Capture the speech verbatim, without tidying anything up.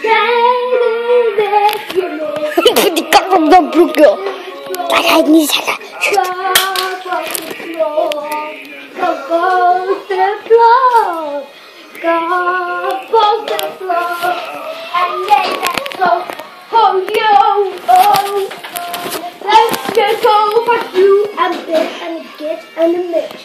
Di kakak goblok ya. Kayak ini salah. Let's go for you and this and get and the mix.